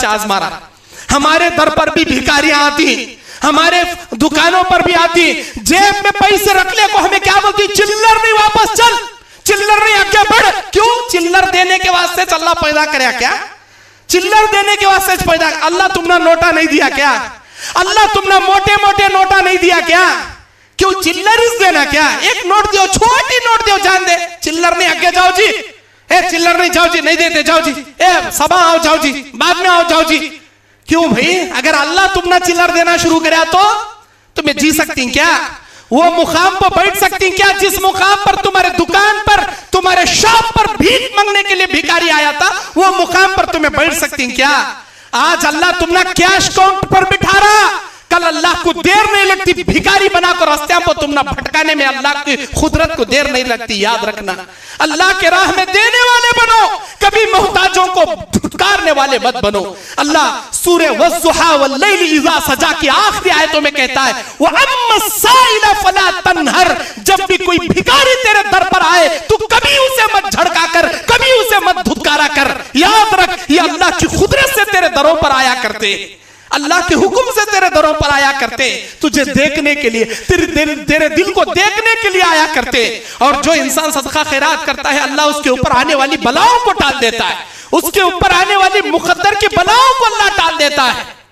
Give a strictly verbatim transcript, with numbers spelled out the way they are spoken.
सच आजमा रहा। हमारे दर पर भी भिखारियां आती, हमारे दुकानों पर भी आती, जेब में पैसे रख ले को हमें क्या बोलती, चिल्लर नहीं वापस चल, चिल्लर नहीं आगे बढ़। क्यों? चिल्लर देने के वास्ते अल्लाह पैदा करे क्या? चिल्लर देने के वास्ते पैदा। अल्लाह तुमने नोटा नहीं दिया क्या? अल्लाह तुमने मोटे मोटे नोटा नहीं दिया क्या? क्यों चिल्लर इस देना क्या? एक नोट दियो, छोटी नोट दियो, जान दे। चिल्लर नहीं आगे जाओ जी, ए चिल्लर नहीं, जाओ जी, नहीं देते जाओ जी, ए सभा आओ जाओ जी, बाद में आओ जाओ जी। क्यों भाई? अगर अल्लाह तुमने चिल्लर देना शुरू करा तो तुम्हें जी सकती क्या? वो मुकाम पर बैठ सकती क्या जिस मुकाम पर तुम्हारे दुकान पर, तुम्हारे शॉप पर भीख मांगने के लिए भिखारी आया था, वो मुकाम पर तुम्हें बैठ सकती क्या? आज अल्लाह तुमने कैश काउंट पर बिठा रहा, कल अल्लाह को देर नहीं लगती भिखारी बनाकर रास्ते पर तुमने भटकाने में अल्लाह की कुदरत को देर नहीं लगती। याद रखना, अल्लाह के राह में देने वाले बनो, कभी मोहताजों को धुतकारने वाले मत बनो। अल्लाह सूरे वज़्ज़ुहा वल्लैलि इज़ा सजा की आखिरी आयतों में कहता है, व अम्मा साइला फला तन्हर, जब भी कोई भिखारी तेरे दर पर आए तू कभी उसे मत झड़का कर, कभी उसे मत धुतकारा कर। याद रख, ये अल्लाह की कुदरत से तेरे दरों पर आया करते, अल्लाह के हुक्म से तेरे दरों पर आया करते, तुझे देखने के लिए, तेरे तेरे, तेरे दिल को देखने के लिए आया करते। और जो इंसान सदका खैरात करता है, अल्लाह उसके ऊपर आने वाली बलाओं को टाल देता है, उसके ऊपर आने वाली मुकद्दर की बलाओं को अल्लाह टाल देता है।